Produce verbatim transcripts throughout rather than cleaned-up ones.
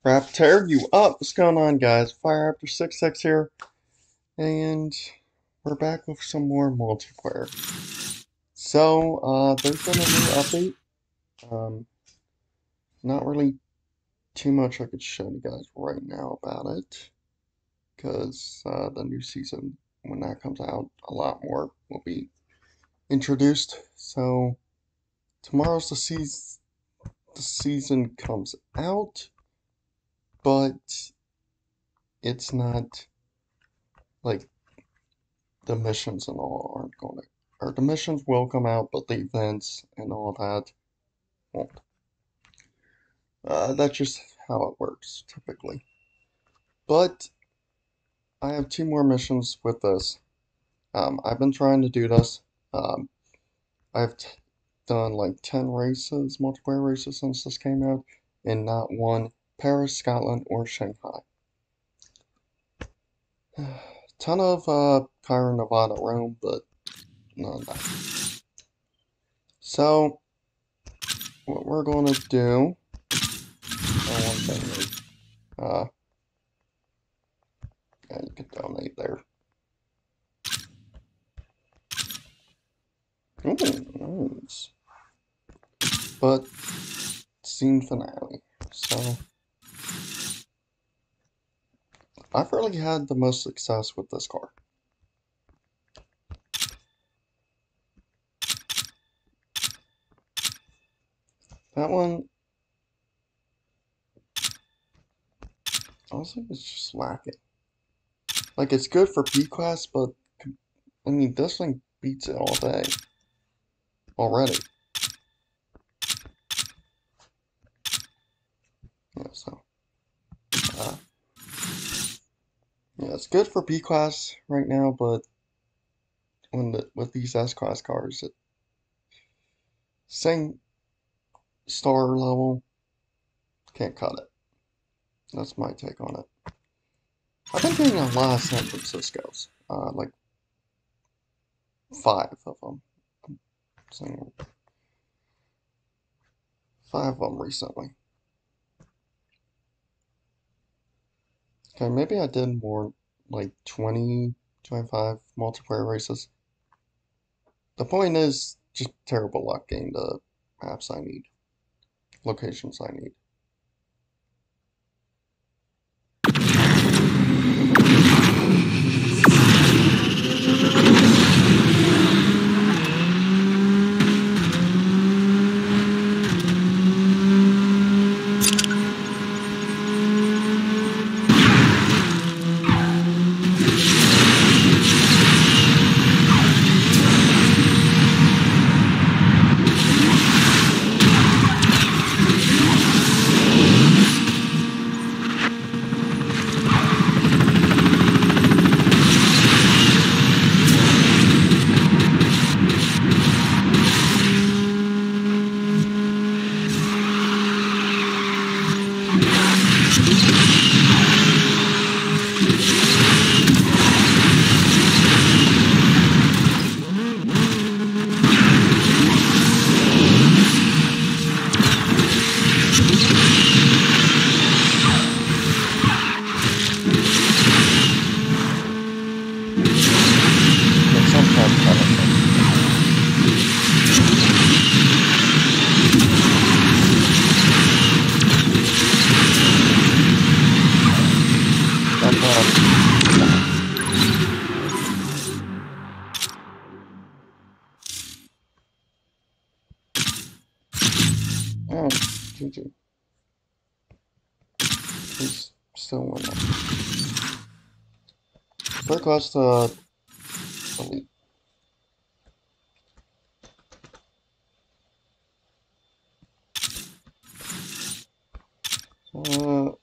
Crap, tear you up. What's going on, guys? Fire After six six here, and we're back with some more multiplayer. So, uh, there's been a new update. Um, not really too much I could show you guys right now about it, because uh, the new season, when that comes out, a lot more will be introduced. So, tomorrow's the season. The season comes out, but it's not like the missions and all aren't going to, or the missions will come out, but the events and all that won't. Uh, that's just how it works typically. But I have two more missions with this. Um, I've been trying to do this. Um, I've t done like ten races, multiplayer races since this came out, and not one Paris, Scotland, or Shanghai. Ton of uh, Cairo, Nevada, Rome, but none of that. So, what we're going to do, oh, one thing, uh, yeah, you can donate there. Ooh, nice. But, scene finale. So, I've really had the most success with this car. That one, honestly, it's just lacking. Like, it's good for B-Class, but, I mean, this thing beats it all day. Already. Yeah, so. Uh, yeah, it's good for B-Class right now, but when the, with these S-Class cars, it, same star level, can't cut it. That's my take on it. I've been getting a lot of San Franciscos, uh, like five of them. I'm saying five of them recently. Okay, maybe I did more, like twenty, twenty-five multiplayer races. The point is, just terrible luck getting the maps I need, locations I need. Oh, G G. He's still winning. Very close to elite. Uh, you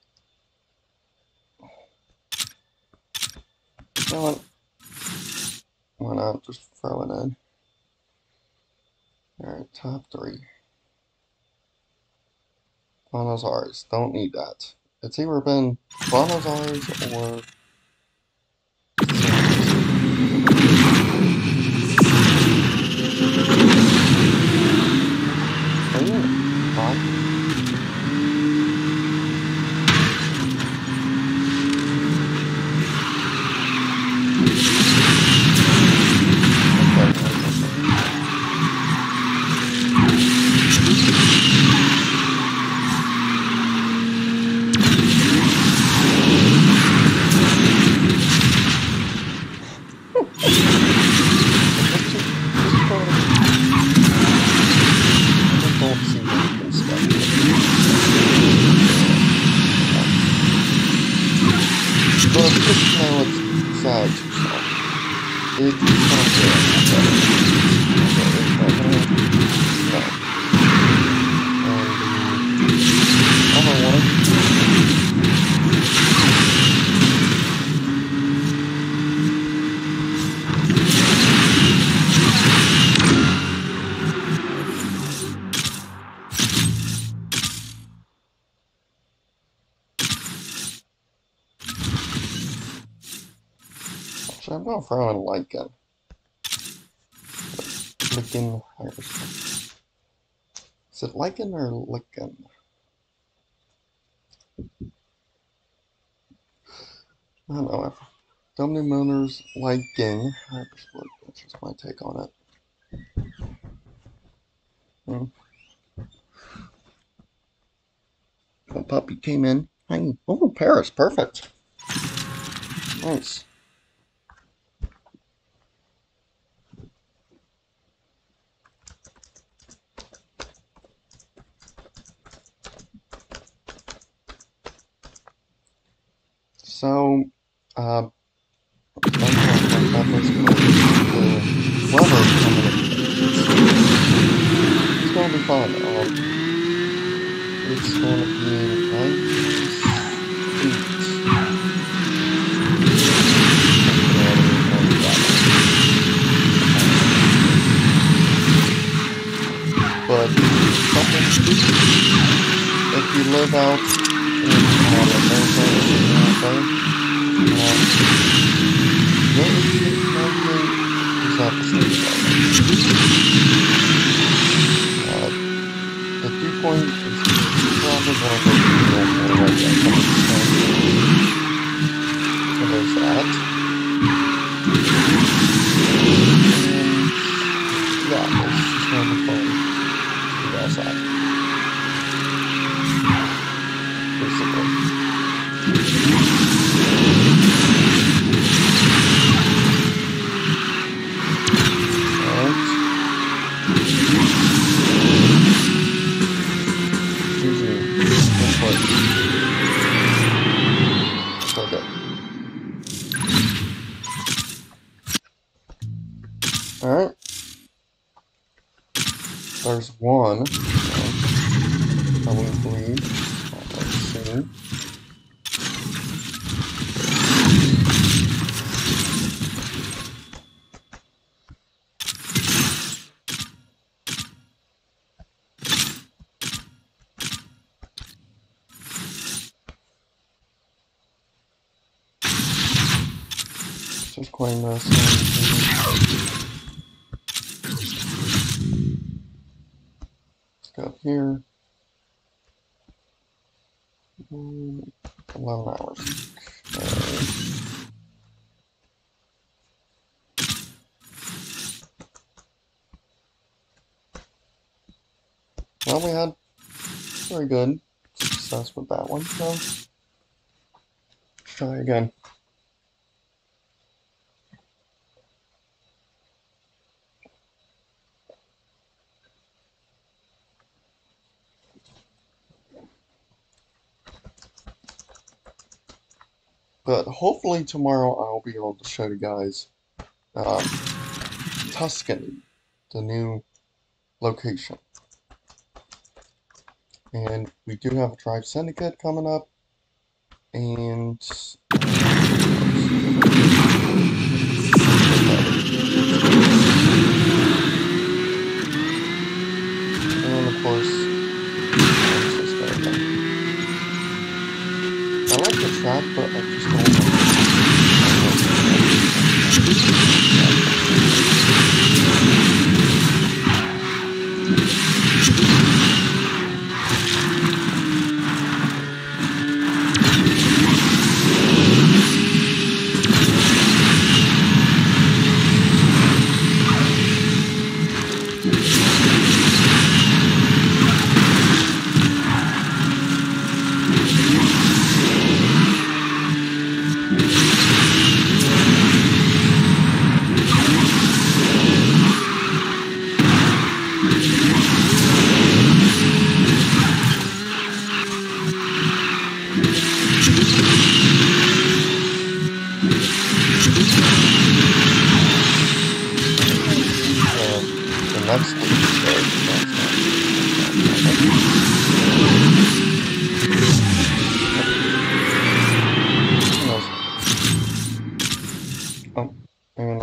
know what? Why not just throw it in? Alright, top three. Buenos Aires. Don't need that. It's either been Buenos Aires or just know it's sad to yourself. It's not good. No. And the other one. Actually, I'm gonna throw in Lycan. Lycan, is it Lycan or Lycan? I don't know. W Motors Lycan. Hypersport. That's just my take on it. Hmm. A puppy came in. Hey, oh, Paris, perfect. Nice. So, uh, the weather is coming in. It's gonna be fun. Um, it's gonna be nineties, but something, if you live out in uh, Arizona, uh, what is it normally is not the same uh, the dew point is probably going to be more like that. So there's that. And yeah, it's just going to be fun. Outside. Basically. Alright. Usually, that's what. Okay. Alright. There's one. I wouldn't believe. Let's see. Just claim this. Let's go up here. eleven hours. Okay. Well, we had very good success with that one, so let's try again. But hopefully tomorrow I'll be able to show you guys um, Tuscany, the new location. And we do have a Drive Syndicate coming up, and and of course, I like the track, but I just don't like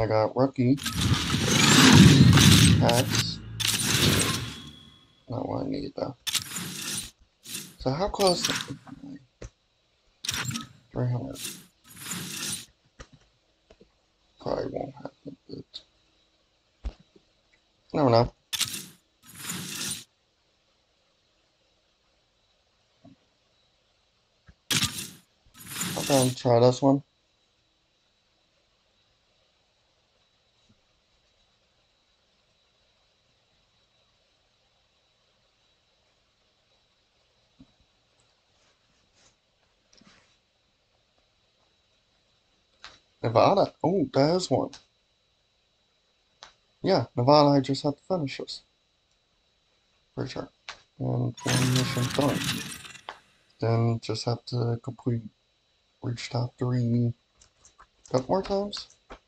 got rookie. Axe. Not what I need though. So how close am I? three hundred. Probably won't happen, but I don't know. I'll go and try this one. Nevada. Oh, that is one. Yeah, Nevada, I just have to finish this. Pretty sure. And one mission done. Then just have to complete reach top three a couple more times.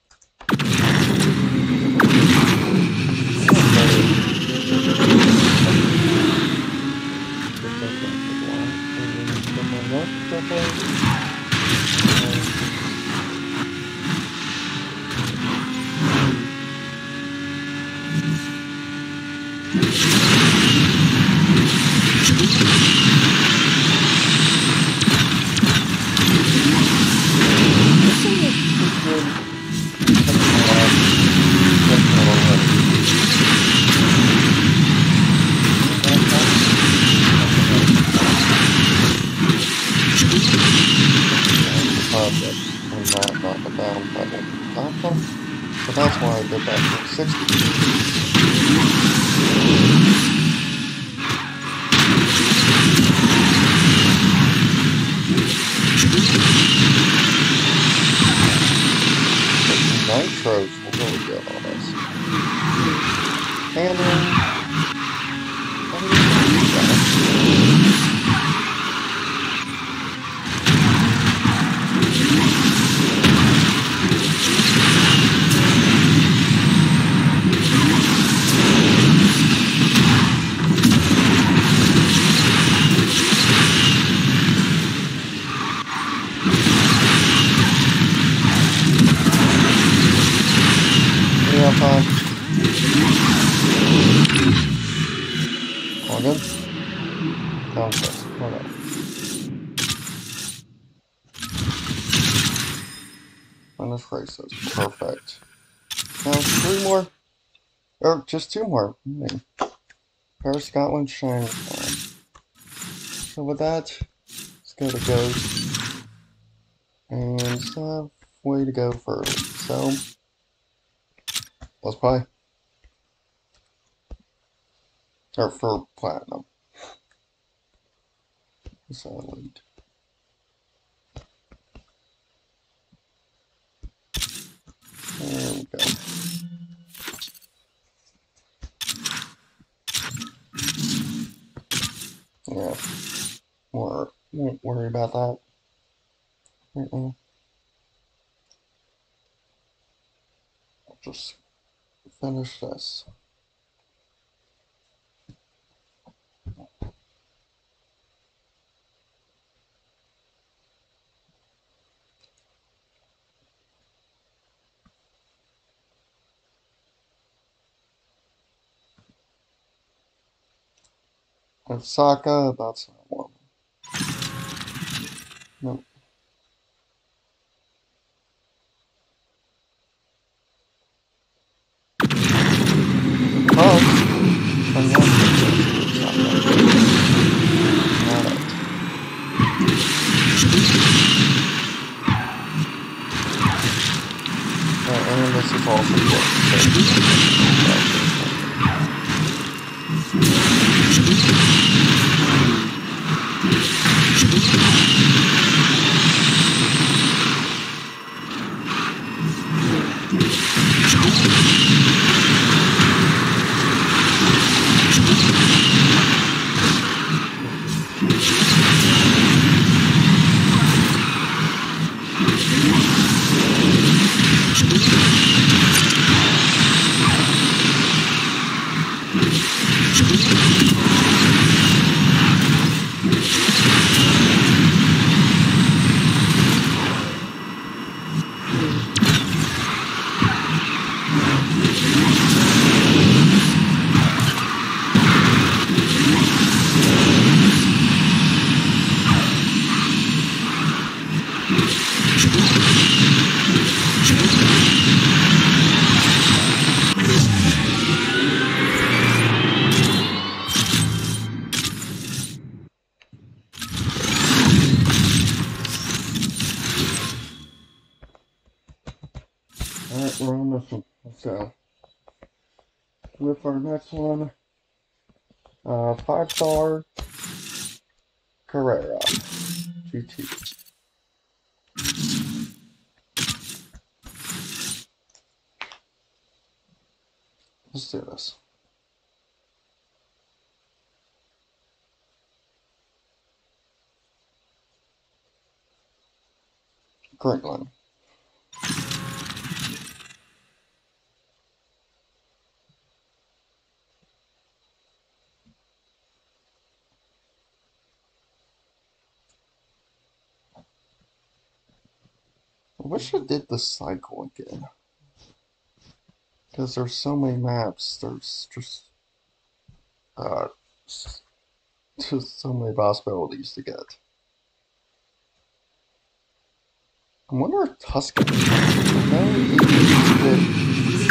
So that's why I did that for sixty. Nitros will really good on us. And then what do you think? Time. All good? Conquest. Whatever. Finish races. Perfect. Now three more. Or just two more. Hmm. Paris, Scotland, China. So with that, let's go to Ghost. And still have way to go further. So let's play. Or for platinum. So elite. There we go. Yeah. More, won't worry about that right now. I'll just finish this. Osaka, that's not one. Nope. Oh. And one. Not it. Uh, and this is also good. Alright, we're on this one. So, with our next one, uh, five star Carrera G T. Let's do this. Great one. I wish I did the cycle again. Because there's so many maps, there's just, uh, just so many possibilities to get. I wonder if Tuscan. I know it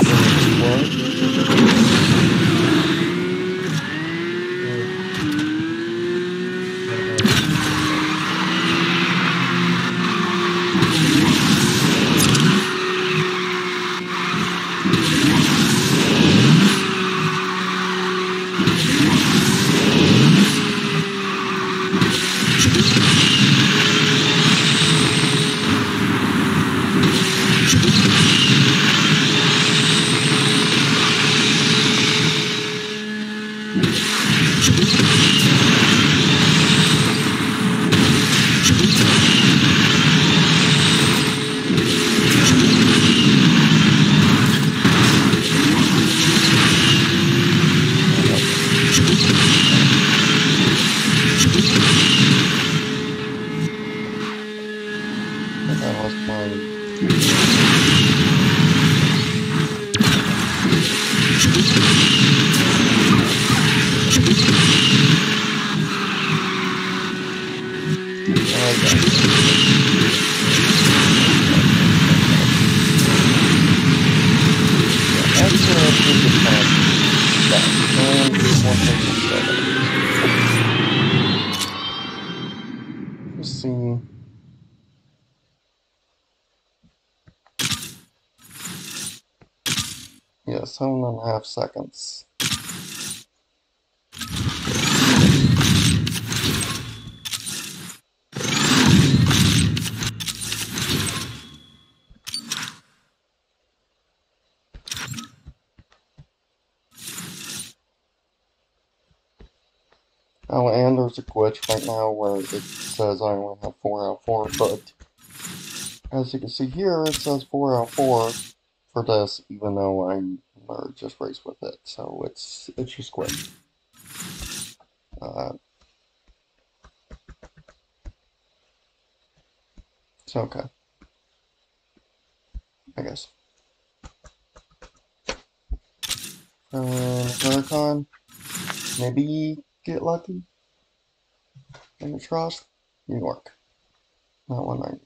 that was mine. Let's see. Yeah, seven and a half seconds. Oh, and there's a glitch right now where it says I only have four out of four, but as you can see here, it says four out of four for this, even though I just raced with it, so it's it's just quick. Uh, it's okay, I guess. Um, Huracan, maybe get lucky. Fingers crossed. New York, not one ninety.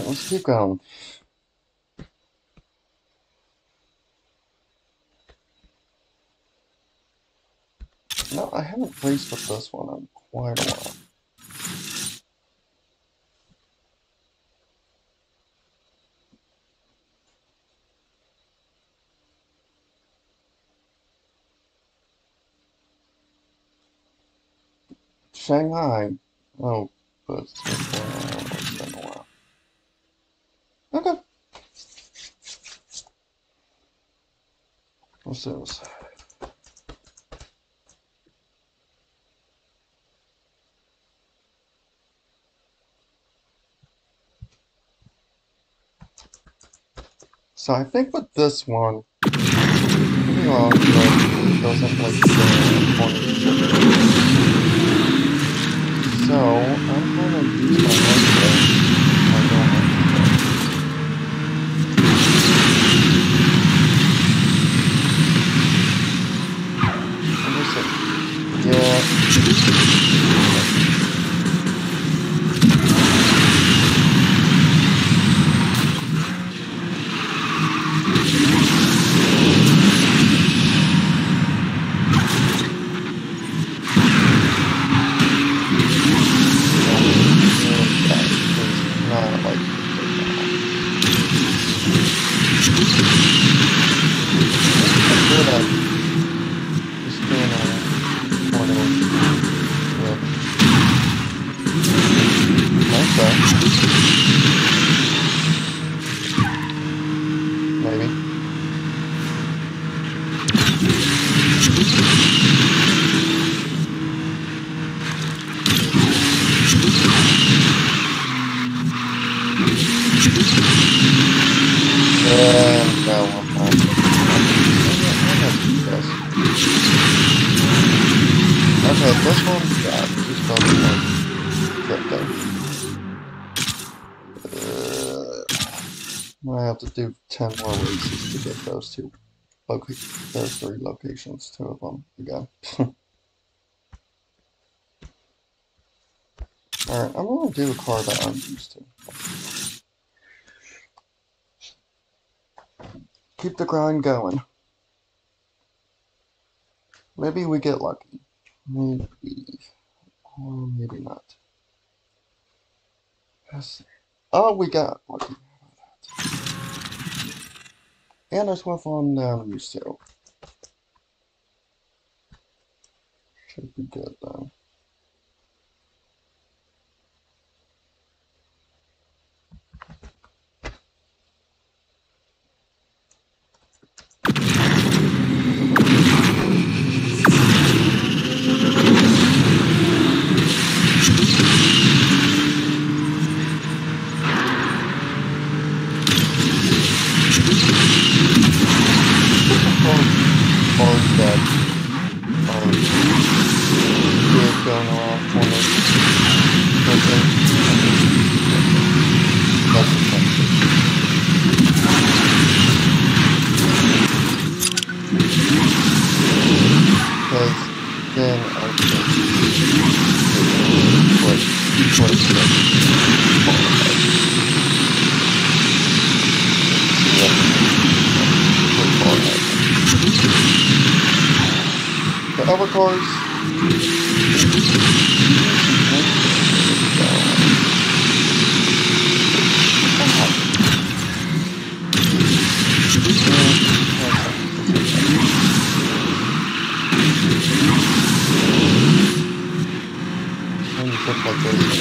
Alright, let's keep going. No, I haven't raced with this one in quite a while. Shanghai. Oh, but it's been a while. Okay. Let's do this. So I think with this one, maybe wrong, but it doesn't like the corner. So I'm gonna use my left I don't have to go. Yeah. Okay, this one's got just focus on crypto. Uh, I have to do ten more races to get those two locations, those three locations, two of them again. Alright, I'm gonna do a car that I'm used to. Keep the grind going. Maybe we get lucky. Maybe. Or maybe not. Yes. Oh, we got lucky. And there's one on um, used to. Should be good then. The other cars. Like this.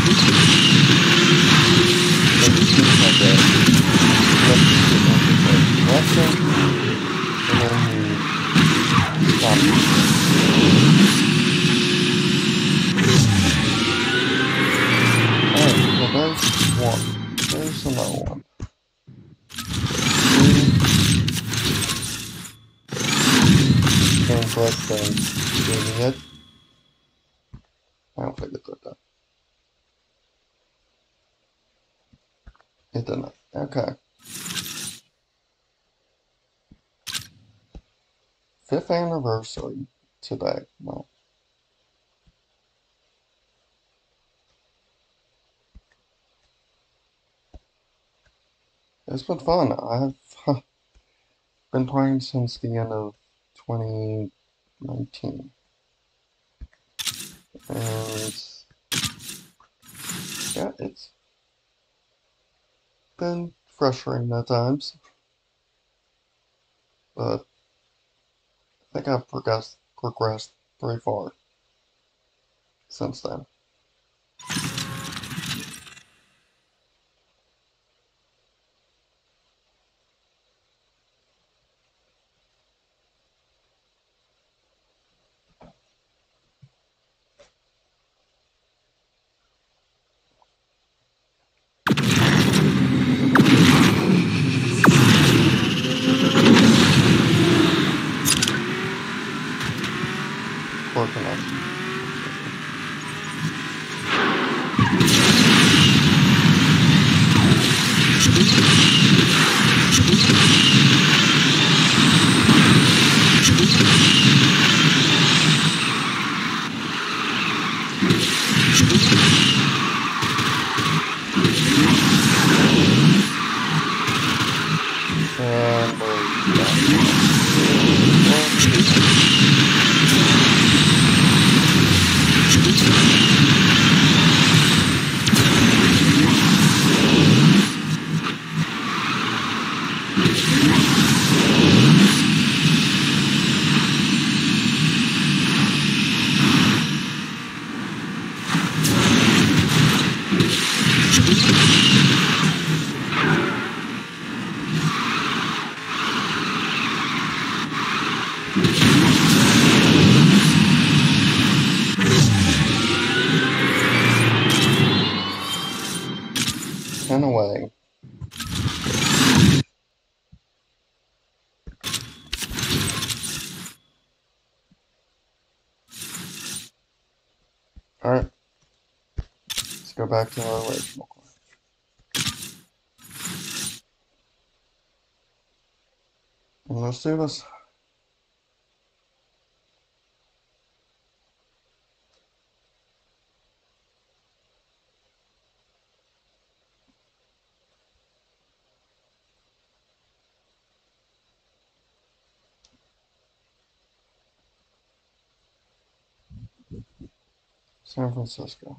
Like that. Left and then you stop. Alright, so there's one. There's another one. Incorrect thing. Doing it. I don't think it did that. It didn't. Okay. Fifth anniversary today. No. It's been fun. I've huh, been playing since the end of twenty nineteen. And yeah, it's been frustrating at times, but I think I've progressed progressed pretty far since then. Poor connection. And we're ten away. Alright, let's go back to our original class. And let's do this. San Francisco.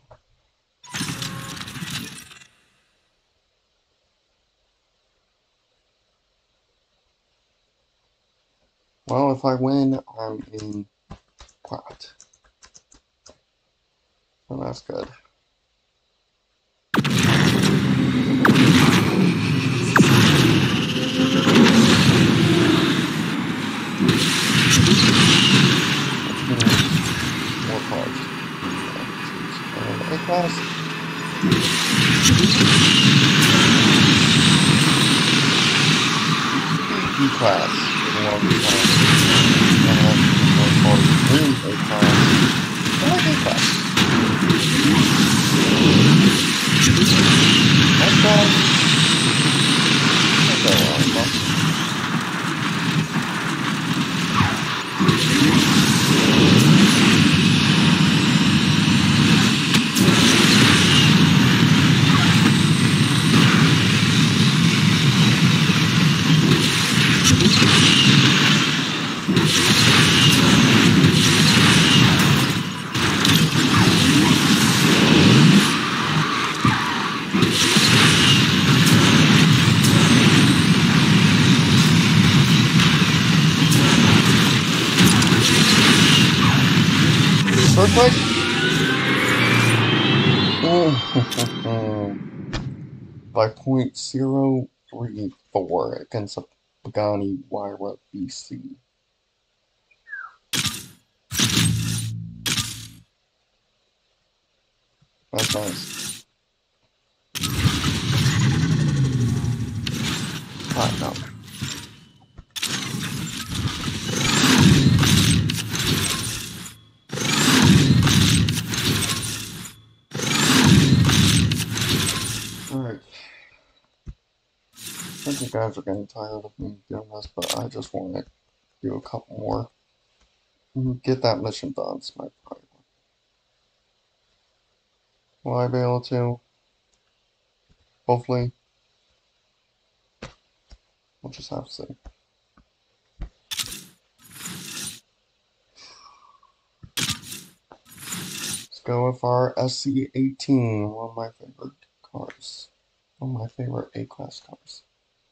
Well, if I win, I'm in plat. And that's good. More cards. And A class. B class. One class. And more cards. Green A class. I like A class. That class. That's all right, huh? First place? Oh, by point zero three four against a Pagani Wyra B C. That's nice. Platinum. Alright. I think you guys are getting tired of me doing this, but I just want to do a couple more. Get that mission done, it's my priority. Will I be able to? Hopefully. We'll just have to see. Let's go with our S C eighteen, one of my favorite cars. One of my favorite A-Class cars.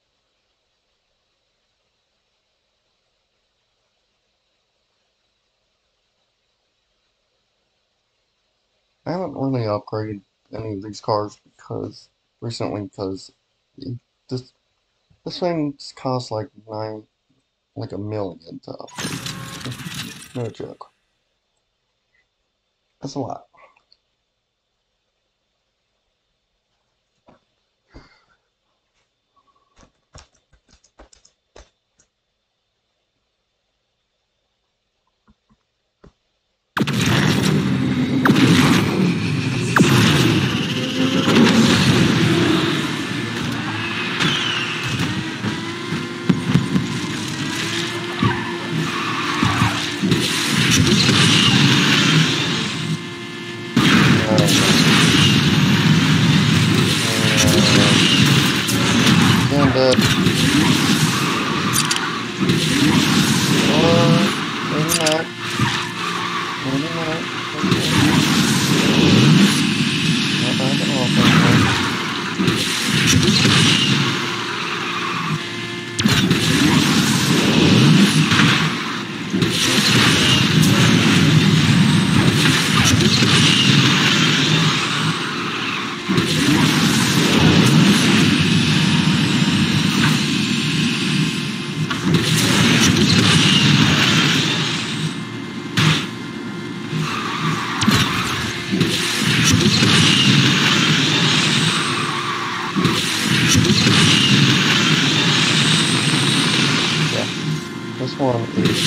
I haven't really upgraded any of these cars because recently because this this thing's cost like nine like a million to upgrade. No joke. That's a lot. And uh, uh, maybe not. Maybe not. Not backing off anymore. This one is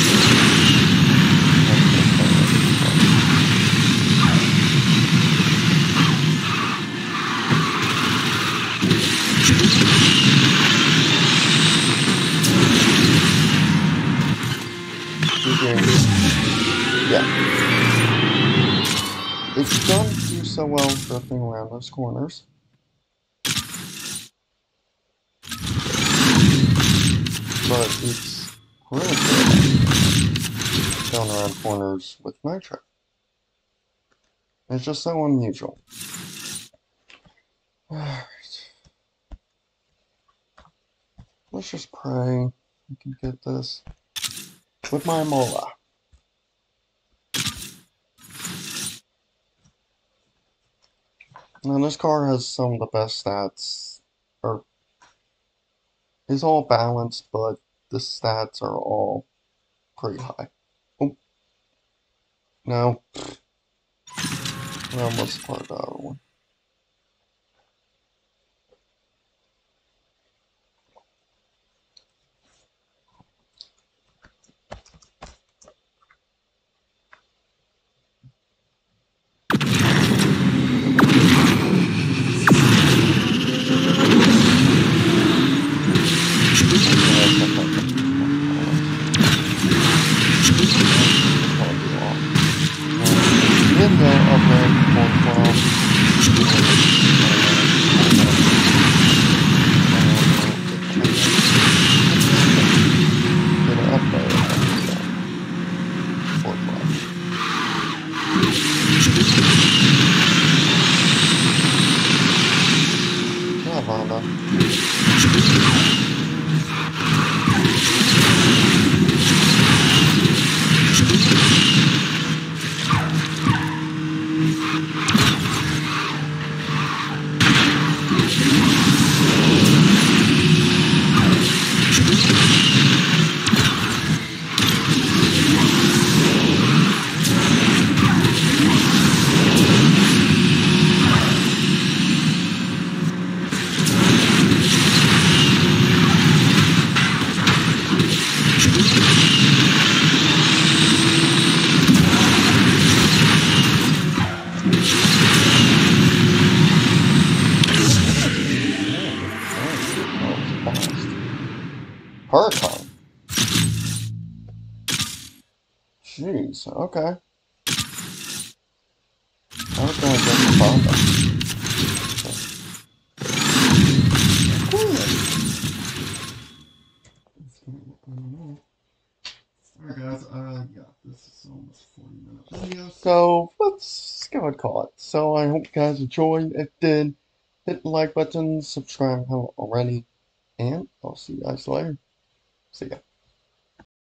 yeah. It doesn't do so well drifting around those corners. But it's really good going around corners with nitro. It's just so unusual. Alright. Let's just pray we can get this with my mola. Now this car has some of the best stats, or it's all balanced, but the stats are all pretty high. Oh. No. I almost part the other one. Hurricane. Jeez, okay. I was gonna get the bomb back. this is almost forty minutes video, so let's go and call it. So I hope you guys enjoyed. If you did, hit the like button, subscribe if you haven't already, and I'll see you guys later. See ya.